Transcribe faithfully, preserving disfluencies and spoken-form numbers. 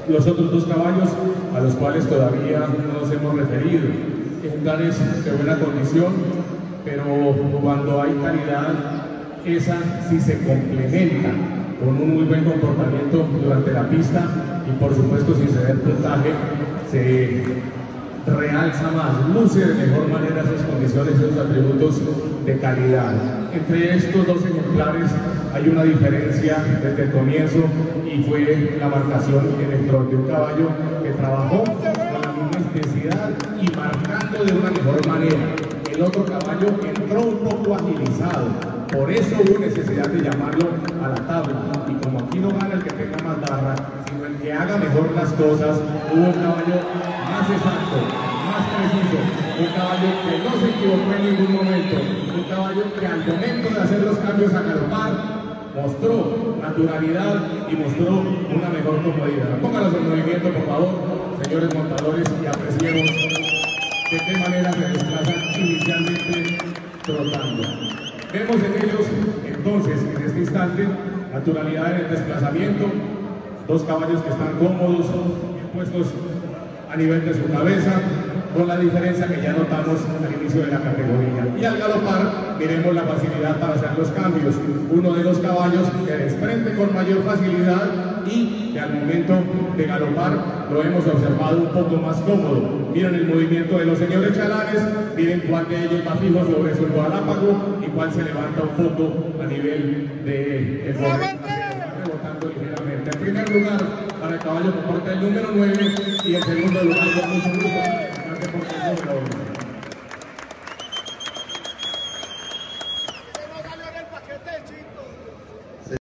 los otros dos caballos a los cuales todavía no nos hemos referido. Ejemplares de buena condición, pero cuando hay calidad, esa sí se complementa con un muy buen comportamiento durante la pista y por supuesto sin ceder puntaje se realza más, luce de mejor manera esas condiciones, esos atributos de calidad. Entre estos dos ejemplares hay una diferencia desde el comienzo y fue la marcación en el trote, un caballo que trabajó con la misma intensidad y marcando de una mejor manera. El otro caballo entró un poco agilizado, por eso hubo necesidad de llamarlo a la tabla, y como aquí no gana el que tenga más barra, sino el que haga mejor las cosas, hubo un caballo más exacto, más preciso, un caballo que no se equivocó en ningún momento, un caballo que al momento de hacer los cambios a galopar, mostró naturalidad y mostró una mejor comodidad. Póngalos en movimiento, por favor, señores montadores, y apreciemos de qué manera se desplazan inicialmente trotando. Vemos en ellos, entonces, en este instante, naturalidad en el desplazamiento, dos caballos que están cómodos, puestos a nivel de su cabeza, con la diferencia que ya notamos al inicio de la categoría. Y al galopar, miremos la facilidad para hacer los cambios. Uno de los caballos que desprende con mayor facilidad y que al momento de galopar lo hemos observado un poco más cómodo. Miren el movimiento de los señores chalanes, miren cuál de ellos va fijo sobre su galápago y cuál se levanta un poco a nivel de el rebotando ligeramente. En primer lugar, para el caballo que porta el número nueve y en segundo lugar, con mucho gusto, por el número uno.